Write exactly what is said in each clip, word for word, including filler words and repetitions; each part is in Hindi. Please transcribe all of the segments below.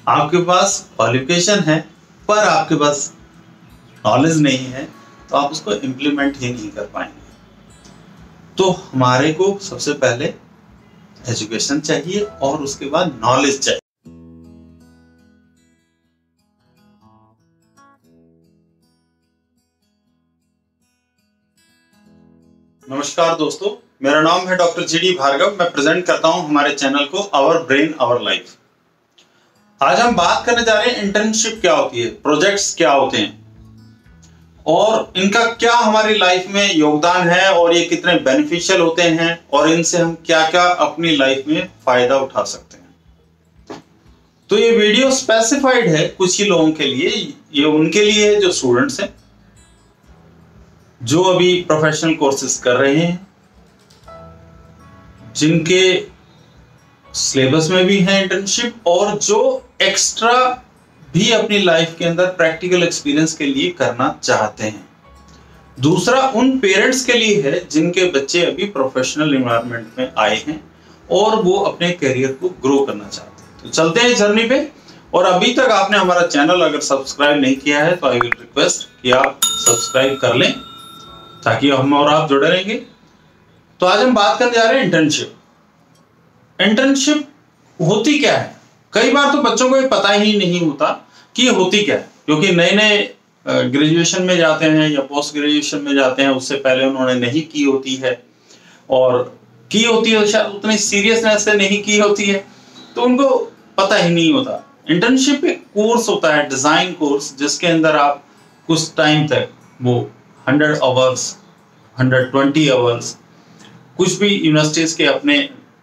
आपके पास क्वालिफिकेशन है पर आपके पास नॉलेज नहीं है तो आप उसको इम्प्लीमेंट ही नहीं कर पाएंगे। तो हमारे को सबसे पहले एजुकेशन चाहिए और उसके बाद नॉलेज चाहिए। नमस्कार दोस्तों, मेरा नाम है डॉक्टर जी डी भार्गव। मैं प्रेजेंट करता हूं हमारे चैनल को आवर ब्रेन आवर लाइफ। आज हम बात करने जा रहे हैं इंटर्नशिप क्या होती है, प्रोजेक्ट्स क्या होते हैं और इनका क्या हमारी लाइफ में योगदान है और ये कितने बेनिफिशियल होते हैं और इनसे हम क्या क्या अपनी लाइफ में फायदा उठा सकते हैं। तो ये वीडियो स्पेसिफाइड है कुछ ही लोगों के लिए। ये उनके लिए है जो स्टूडेंट्स हैं, जो अभी प्रोफेशनल कोर्सेज कर रहे हैं, जिनके सिलेबस में भी है इंटर्नशिप और जो एक्स्ट्रा भी अपनी लाइफ के अंदर प्रैक्टिकल एक्सपीरियंस के लिए करना चाहते हैं। दूसरा उन पेरेंट्स के लिए है जिनके बच्चे अभी प्रोफेशनल एनवायरनमेंट में आए हैं और वो अपने करियर को ग्रो करना चाहते हैं। तो चलते हैं जर्नी पे। और अभी तक आपने हमारा चैनल अगर सब्सक्राइब नहीं किया है तो आई विल रिक्वेस्ट कि आप सब्सक्राइब कर लें ताकि हम और आप जुड़े रहेंगे। तो आज हम बात करने जा रहे हैं इंटर्नशिप। इंटर्नशिप होती क्या है? कई बार तो बच्चों को ये पता ही नहीं होता कि ये होती क्या है, क्योंकि नए नए ग्रेजुएशन में जाते हैं या पोस्ट ग्रेजुएशन में जाते हैं, उससे पहले उन्होंने नहीं की होती है और की होती है शायद उतनी सीरियसनेस से नहीं की होती है, तो उनको पता ही नहीं होता। इंटर्नशिप एक कोर्स होता है, डिजाइन कोर्स, जिसके अंदर आप कुछ टाइम तक वो hundred hours, hundred twenty hours, कुछ भी यूनिवर्सिटीज के अपने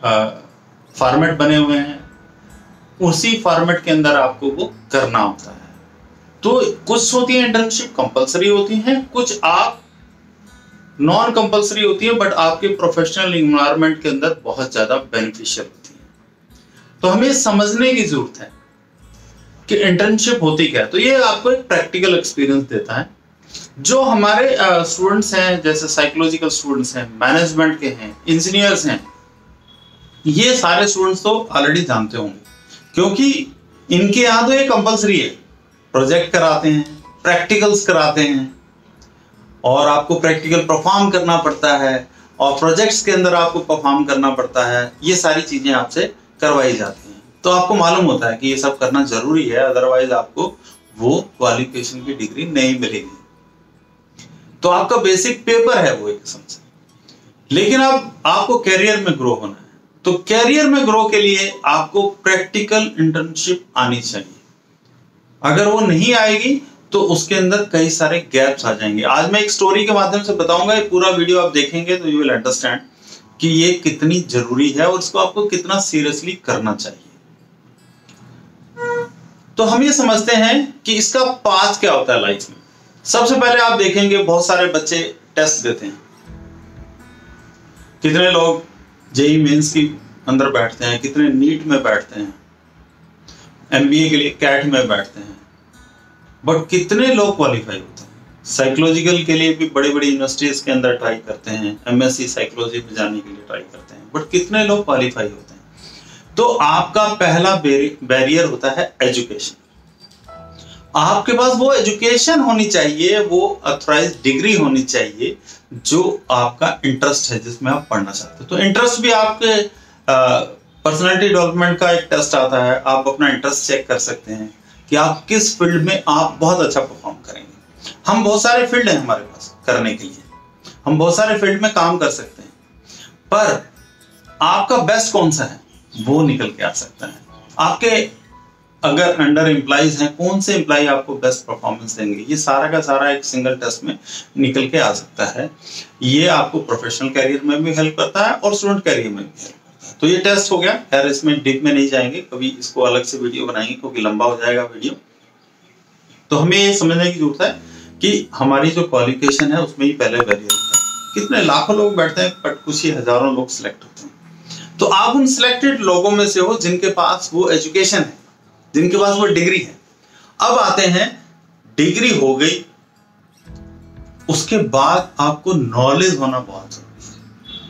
फॉर्मेट बने हुए हैं, उसी फॉर्मेट के अंदर आपको वो करना होता है। तो कुछ होती है इंटर्नशिप कंपलसरी होती हैं, कुछ आप नॉन कंपलसरी होती है बट आपके प्रोफेशनल एनवायरनमेंट के अंदर बहुत ज्यादा बेनिफिशियल होती है। तो हमें समझने की जरूरत है कि इंटर्नशिप होती क्या है। तो ये आपको एक प्रैक्टिकल एक्सपीरियंस देता है। जो हमारे स्टूडेंट्स हैं, जैसे साइकोलॉजिकल स्टूडेंट्स हैं, मैनेजमेंट के हैं, इंजीनियर्स हैं, ये सारे स्टूडेंट्स तो ऑलरेडी जानते होंगे, क्योंकि इनके यहाँ तो ये कंपलसरी है। प्रोजेक्ट कराते हैं, प्रैक्टिकल्स कराते हैं और आपको प्रैक्टिकल परफॉर्म करना पड़ता है और प्रोजेक्ट्स के अंदर आपको परफॉर्म करना पड़ता है। ये सारी चीजें आपसे करवाई जाती हैं। तो आपको मालूम होता है कि ये सब करना जरूरी है, अदरवाइज आपको वो क्वालिफिकेशन की डिग्री नहीं मिलेगी। तो आपका बेसिक पेपर है वो एक किस्म से। लेकिन अब आपको कैरियर में ग्रो होना है, तो कैरियर में ग्रो के लिए आपको प्रैक्टिकल इंटर्नशिप आनी चाहिए। अगर वो नहीं आएगी तो उसके अंदर कई सारे गैप्स आ जाएंगे। आज मैं एक स्टोरी के माध्यम से बताऊंगा, ये पूरा वीडियो आप देखेंगे तो यू विल अंडरस्टैंड कि ये कितनी जरूरी है और इसको आपको कितना सीरियसली करना चाहिए। तो हम ये समझते हैं कि इसका पाथ क्या होता है लाइफ में। सबसे पहले आप देखेंगे बहुत सारे बच्चे टेस्ट देते हैं। कितने लोग जेई मेंस की अंदर बैठते हैं, कितने नीट में बैठते हैं, एमबीए के लिए कैट में बैठते हैं, बट कितने लोग क्वालिफाई होते हैं। साइकोलॉजिकल के लिए भी बड़ी बड़ी यूनिवर्सिटीज के अंदर ट्राई करते हैं, एमएससी साइकोलॉजी में जाने के लिए ट्राई करते हैं, बट कितने लोग क्वालिफाई होते हैं। तो आपका पहला बैरियर होता है एजुकेशन। आपके पास वो एजुकेशन होनी चाहिए, वो ऑथराइज्ड डिग्री होनी चाहिए जो आपका इंटरेस्ट है, जिसमें आप पढ़ना चाहते हो। तो इंटरेस्ट भी आपके पर्सनालिटी डेवलपमेंट का एक टेस्ट आता है। आप अपना इंटरेस्ट चेक कर सकते हैं कि आप किस फील्ड में आप बहुत अच्छा परफॉर्म करेंगे। हम बहुत सारे फील्ड हैं हमारे पास करने के लिए, हम बहुत सारे फील्ड में काम कर सकते हैं, पर आपका बेस्ट कौन सा है वो निकल के आ सकता है। आपके अगर अंडर एम्प्लॉइज हैं, कौन से एम्प्लॉय आपको बेस्ट परफॉर्मेंस देंगे, ये सारा का सारा एक सिंगल टेस्ट में निकल के आ सकता है। ये आपको प्रोफेशनल कैरियर में भी हेल्प करता है और स्टूडेंट कैरियर में भी हेल्प करता है। तो ये टेस्ट हो गया। खैर इसमें डीप में नहीं जाएंगे, कभी इसको अलग से वीडियो बनाएंगे क्योंकि लंबा हो जाएगा वीडियो। तो हमें ये समझने की जरूरत है कि हमारी जो क्वालिफिकेशन है उसमें ही पहले बैरियर होता है। कितने लाखों लोग बैठते हैं बट कुछ ही हजारों लोग सिलेक्ट होते हैं। तो आप उन सिलेक्टेड लोगों में से हो जिनके पास वो एजुकेशन है, जिनके पास वो डिग्री है। अब आते हैं, डिग्री हो गई, उसके बाद आपको नॉलेज होना बहुत जरूरी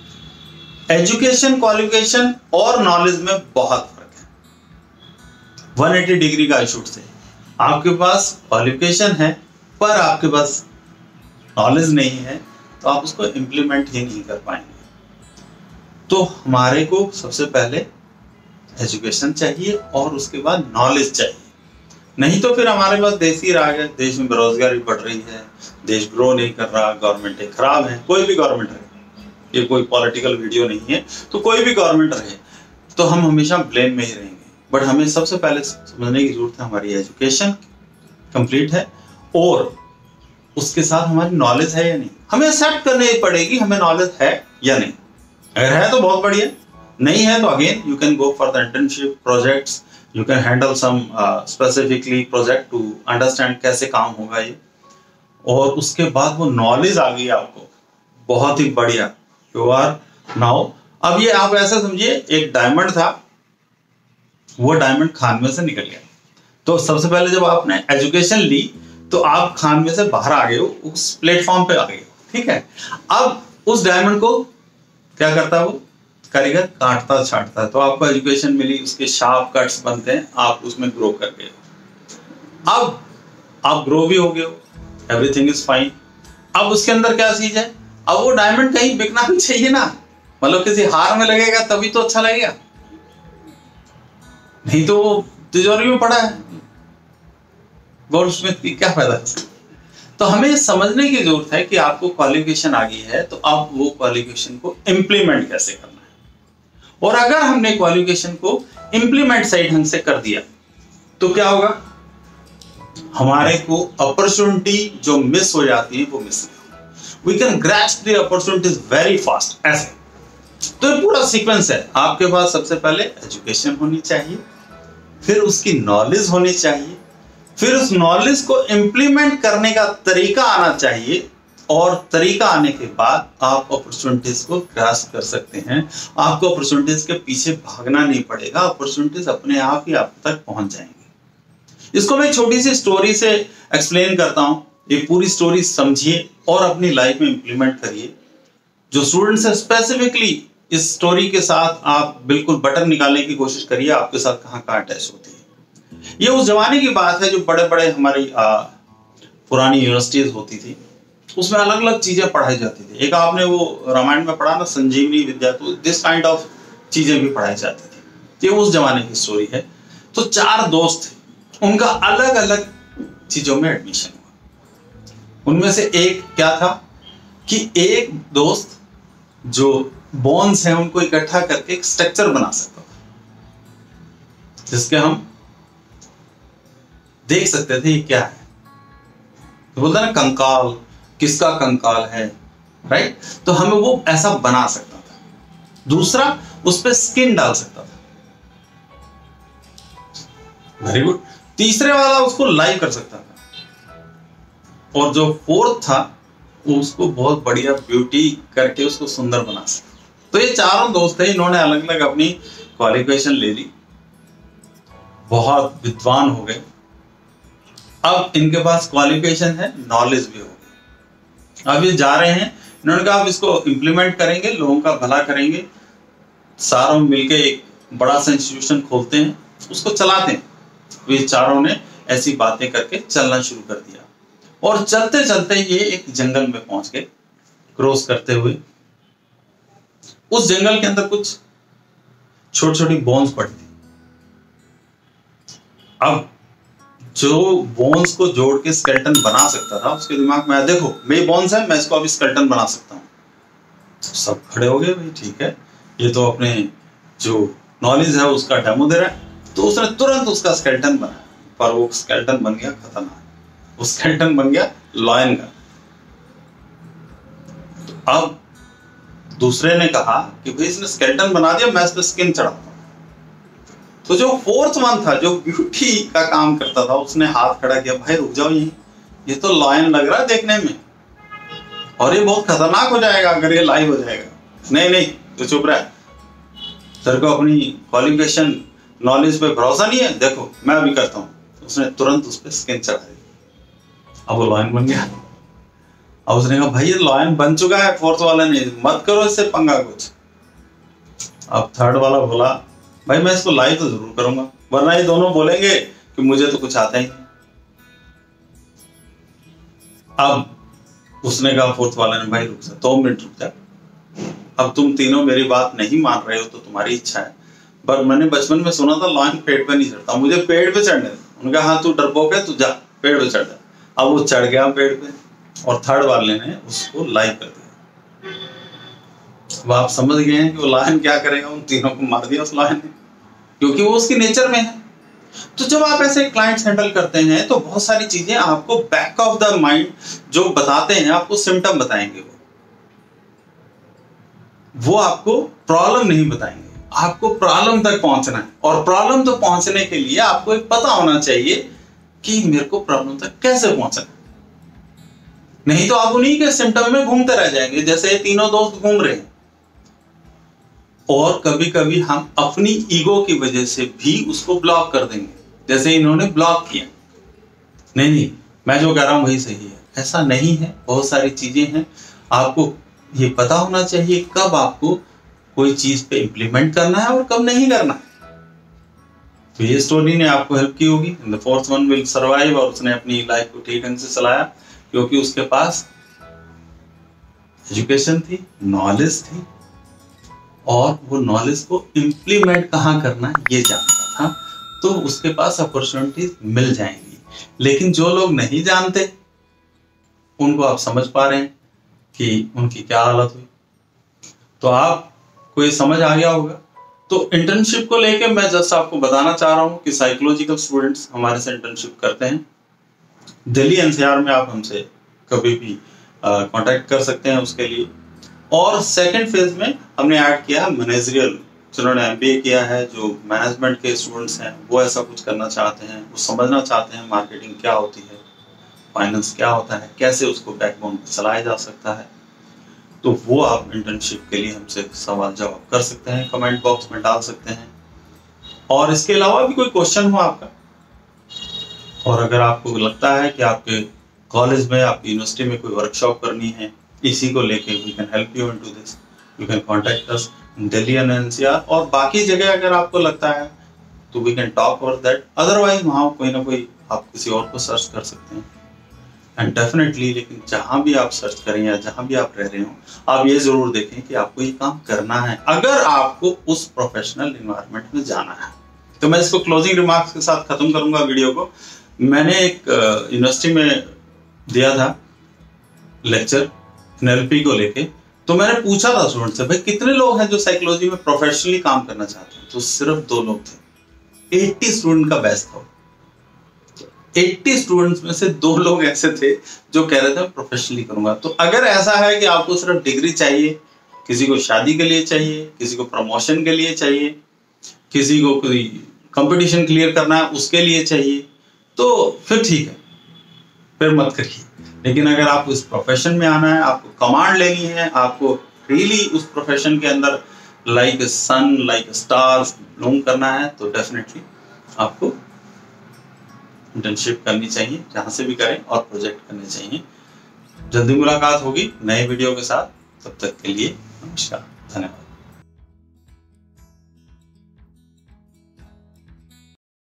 है। एजुकेशन, क्वालिफिकेशन और नॉलेज में बहुत फर्क है। एक सौ अस्सी डिग्री का आई शुड से। आपके पास क्वालिफिकेशन है पर आपके पास नॉलेज नहीं है तो आप उसको इम्प्लीमेंट ही नहीं कर पाएंगे। तो हमारे को सबसे पहले एजुकेशन चाहिए और उसके बाद नॉलेज चाहिए, नहीं तो फिर हमारे पास देश ही राग है, देश में बेरोजगारी बढ़ रही है, देश ग्रो नहीं कर रहा, गवर्नमेंटें खराब है। कोई भी गवर्नमेंट रहे, ये कोई पॉलिटिकल वीडियो नहीं है, तो कोई भी गवर्नमेंट रहे तो हम हमेशा ब्लेम में ही रहेंगे। बट हमें सबसे पहले समझने की जरूरत है हमारी एजुकेशन कंप्लीट है और उसके साथ हमारी नॉलेज है या नहीं। हमें एक्सेप्ट करनी पड़ेगी हमें नॉलेज है या नहीं। अगर है तो बहुत बढ़िया, नहीं है तो again you can go for the internship projects, you can handle some specifically project to understand कैसे काम होगा ये, और उसके बाद वो नॉलेज आ गई आपको, बहुत ही बढ़िया। यू आर नाउ, अब ये आप ऐसा समझिए एक डायमंड था, वो डायमंड खान में से निकल गया। तो सबसे पहले जब आपने एजुकेशन ली तो आप खान में से बाहर आ गए हो, उस प्लेटफॉर्म पे आ गए हो, ठीक है। अब उस डायमंड को क्या करता है वो कारीगर, काटता छाटता है। तो आपको एजुकेशन मिली, उसके शार्प कट्स बनते हैं, आप उसमें ग्रो कर गए हो। अब आप ग्रो भी हो गए हो, एवरीथिंग इज फाइन। अब उसके अंदर क्या चीज है, अब वो डायमंड कहीं बिकना भी चाहिए ना, मतलब किसी हार में लगेगा तभी तो अच्छा लगेगा, नहीं तो वो तिजोरी में पड़ा है, गोल्ड स्मिथ की क्या फायदा है। तो हमें समझने की जरूरत है कि आपको क्वालिफिकेशन आ गई है तो आप वो क्वालिफिकेशन को इंप्लीमेंट कैसे करना है। और अगर हमने क्वालिफिकेशन को इंप्लीमेंट सही ढंग से कर दिया तो क्या होगा, हमारे को अपॉर्चुनिटी जो मिस हो जाती है वो मिस नहीं होगी। We can grasp the opportunities very fast. ऐसे तो ये पूरा सीक्वेंस है। आपके पास सबसे पहले एजुकेशन होनी चाहिए, फिर उसकी नॉलेज होनी चाहिए, फिर उस नॉलेज को इंप्लीमेंट करने का तरीका आना चाहिए, और तरीका आने के बाद आप अपॉर्चुनिटीज को ग्रास्प कर सकते हैं। आपको अपॉर्चुनिटीज के पीछे भागना नहीं पड़ेगा, अपॉर्चुनिटीज अपने आप ही आप तक पहुंच जाएंगी। इसको मैं छोटी सी स्टोरी से एक्सप्लेन करता हूं। ये पूरी स्टोरी समझिए और अपनी लाइफ में इंप्लीमेंट करिए। जो स्टूडेंट्स है स्पेसिफिकली इस स्टोरी के साथ आप बिल्कुल बटन निकालने की कोशिश करिए, आपके साथ कहां कहां अटैच होती है। ये उस जमाने की बात है जो बड़े बड़े हमारी आ, पुरानी यूनिवर्सिटीज होती थी, उसमें अलग अलग चीजें पढ़ाई जाती थी। एक आपने वो रामायण में पढ़ा ना, संजीवनी विद्या, तो दिस काइंड ऑफ चीजें भी पढ़ाई जाती थी। ये उस जमाने की स्टोरी है। तो चार दोस्त थे, उनका अलग अलग चीजों में एडमिशन हुआ। उनमें से एक क्या था कि एक दोस्त जो बोन्स हैं उनको इकट्ठा करके एक स्ट्रक्चर बना सकता था जिसके हम देख सकते थे ये क्या है। तो बोलता ना कंकाल, किसका कंकाल है, राइट। तो हमें वो ऐसा बना सकता था। दूसरा, उस पर स्किन डाल सकता था, वेरी गुड। तीसरे वाला उसको लाइव कर सकता था, और जो फोर्थ था वो उसको बहुत बढ़िया ब्यूटी करके उसको सुंदर बना सकता। तो ये चारों दोस्त थे, इन्होंने अलग अलग अपनी क्वालिफिकेशन ले ली, बहुत विद्वान हो गए। अब इनके पास क्वालिफिकेशन है, नॉलेज भी हो गई। अब ये जा रहे हैं, इन्होंने कहा अब इसको इंप्लीमेंट करेंगे, लोगों का भला करेंगे, सारों मिलके एक बड़ा सा इंस्टीट्यूशन खोलते हैं, उसको चलाते हैं। ये चारों ने ऐसी बातें करके चलना शुरू कर दिया, और चलते चलते ये एक जंगल में पहुंच गए। क्रॉस करते हुए उस जंगल के अंदर कुछ छोटी छोटी बोन्स पड़ी थी। अब जो बोन्स को जोड़ के स्केलेटन बना सकता था, उसके दिमाग में देखो मेरी बोन्स है, मैं इसको अभी स्केलेटन बना सकता हूँ। तो सब खड़े हो गए, भाई ठीक है, ये तो अपने जो नॉलेज है उसका डेमो दे रहा है। तो उसने तुरंत उसका स्केलेटन बनाया, पर वो स्केलेटन बन गया खतरनाक, वो स्केलेटन बन गया लॉयन का। तो अब दूसरे ने कहा कि भाई इसने स्केलेटन बना दिया, मैं इस पर स्किन चढ़ाता हूं। तो जो फोर्थ वन था, जो ब्यूटी का काम करता था, उसने हाथ खड़ा किया, भाई रुक जाओ, यहीं ये तो लॉयन लग रहा है देखने में, और ये बहुत खतरनाक हो जाएगा अगर ये लाइव हो जाएगा। नहीं नहीं, तो चुप रहा, सर को अपनी क्वालिफिकेशन नॉलेज पे भरोसा नहीं है, देखो मैं अभी करता हूँ। उसने तुरंत उस पर स्किन चढ़ा दी, अब वो लॉयन बन गया। अब उसने कहा भाई ये लॉयन बन चुका है, फोर्थ वाले ने, मत करो इससे पंगा कुछ। अब थर्ड वाला बोला भाई मैं इसको लाइव तो जरूर करूंगा, वरना ये दोनों बोलेंगे कि मुझे तो कुछ आता ही नहीं। अब उसने कहा फोर्थ वाला ने, भाई रुक जा, दो मिनट रुक जा, अब तुम तीनों मेरी बात नहीं मान रहे हो तो तुम्हारी इच्छा है, पर मैंने बचपन में सुना था लॉयन पेड़ पे नहीं चढ़ता, मुझे पेड़ पे चढ़ने दे। उन्होंने कहा हाँ तू डरपोक है, तू जा पेड़ पे चढ़ जा। अब वो चढ़ गया पेड़ पे और थर्ड वाले ने उसको लाइव कर दिया। अब आप समझ गए हैं कि वो लायन क्या करेगा, उन तीनों को मार दिया उस लायन ने, क्योंकि वो उसकी नेचर में है। तो जब आप ऐसे क्लाइंट्स हैंडल करते हैं तो बहुत सारी चीजें आपको बैक ऑफ द माइंड जो बताते हैं, आपको सिम्टम बताएंगे, वो वो आपको प्रॉब्लम नहीं बताएंगे। आपको प्रॉब्लम तक पहुंचना है, और प्रॉब्लम तक पहुंचने के लिए आपको एक पता होना चाहिए कि मेरे को प्रॉब्लम तक कैसे पहुंचना। नहीं तो आप उन्हीं के सिम्टम में घूमते रह जाएंगे, जैसे तीनों दोस्त घूम रहे हैं। और कभी कभी हम अपनी ईगो की वजह से भी उसको ब्लॉक कर देंगे, जैसे इन्होंने ब्लॉक किया, नहीं नहीं मैं जो कह रहा हूं वही सही है। ऐसा नहीं है, बहुत सारी चीजें हैं, आपको ये पता होना चाहिए कब आपको कोई चीज पे इंप्लीमेंट करना है और कब नहीं करना है। तो ये स्टोरी ने आपको हेल्प की होगी। The fourth one will survive, और उसने अपनी लाइफ को ठीक ढंग से चलाया क्योंकि उसके पास एजुकेशन थी, नॉलेज थी, और वो नॉलेज को इंप्लीमेंट कहाँ करना है ये जानता था, तो उसके पास अपॉर्चुनिटीज मिल जाएंगी। लेकिन जो लोग नहीं जानते उनको आप समझ पा रहे हैं कि उनकी क्या हालत हुई। तो आपको ये समझ आ गया होगा। तो इंटर्नशिप को लेके मैं जस्ट आपको बताना चाह रहा हूं कि साइकोलॉजिकल स्टूडेंट्स हमारे से इंटर्नशिप करते हैं। दिल्ली एनसीआर में आप हमसे कभी भी कांटेक्ट कर सकते हैं उसके लिए। और सेकंड फेज में हमने ऐड किया मैनेजरियल, जिन्होंने एमबीए किया है, जो मैनेजमेंट के स्टूडेंट्स हैं, वो ऐसा कुछ करना चाहते हैं, वो समझना चाहते हैं मार्केटिंग क्या होती है, फाइनेंस क्या होता है, कैसे उसको बैकबोन पर चलाया जा सकता है। तो वो आप इंटर्नशिप के लिए हमसे सवाल जवाब कर सकते हैं, कमेंट बॉक्स में डाल सकते हैं। और इसके अलावा भी कोई क्वेश्चन हो आपका, और अगर आपको लगता है कि आपके कॉलेज में, आपकी यूनिवर्सिटी में कोई वर्कशॉप करनी है इसी को लेके, we can help you into this, you can contact us in Delhi and NCR. और बाकी जगह अगर आपको लगता है तो we can talk about that. Otherwise वहाँ कोई ना कोई आप किसी और को सर्च कर सकते हैं। एंड डेफिनेटली, लेकिन जहां भी आप सर्च करें या जहां भी आप रह रहे हो, आप ये जरूर देखें कि आपको ये काम करना है, अगर आपको उस प्रोफेशनल इन्वायरमेंट में जाना है। तो मैं इसको क्लोजिंग रिमार्क्स के साथ खत्म करूंगा वीडियो को। मैंने एक यूनिवर्सिटी में दिया था लेक्चर एनएलपी को लेके, तो मैंने पूछा था स्टूडेंट से, भाई कितने लोग हैं जो साइकोलॉजी में प्रोफेशनली काम करना चाहते हैं? तो सिर्फ दो लोग थे। अस्सी स्टूडेंट का बैच था। अस्सी स्टूडेंट्स में से दो लोग ऐसे थे जो कह रहे थे प्रोफेशनली करूंगा। तो अगर ऐसा है कि आपको सिर्फ डिग्री चाहिए, किसी को शादी के लिए चाहिए, किसी को प्रमोशन के लिए चाहिए, किसी को कोई कंपटीशन क्लियर करना है उसके लिए चाहिए, तो फिर ठीक है, फिर मत करिए। लेकिन अगर आपको इस प्रोफेशन में आना है, आपको कमांड लेनी है, आपको रियली उस प्रोफेशन के अंदर like sun, like stars bloom करना है, तो डेफिनेटली आपको इंटर्नशिप करनी चाहिए, जहां से भी करें, और प्रोजेक्ट करने चाहिए। जल्दी मुलाकात होगी नए वीडियो के साथ, तब तक के लिए नमस्कार, धन्यवाद।